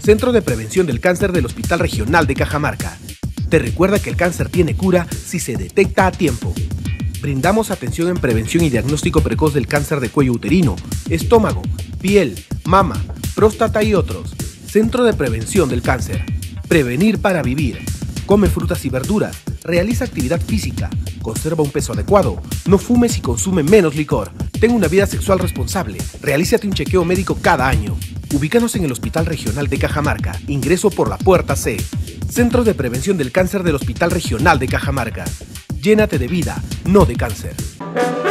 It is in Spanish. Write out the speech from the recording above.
Centro de Prevención del Cáncer del Hospital Regional de Cajamarca. Te recuerda que el cáncer tiene cura si se detecta a tiempo. Brindamos atención en prevención y diagnóstico precoz del cáncer de cuello uterino, estómago, piel, mama, próstata y otros. Centro de Prevención del Cáncer. Prevenir para vivir. Come frutas y verduras. Realiza actividad física. Conserva un peso adecuado. No fumes y consume menos licor. Ten una vida sexual responsable. Realízate un chequeo médico cada año. Ubícanos en el Hospital Regional de Cajamarca. Ingreso por la puerta C. Centro de Prevención del Cáncer del Hospital Regional de Cajamarca. Llénate de vida, no de cáncer.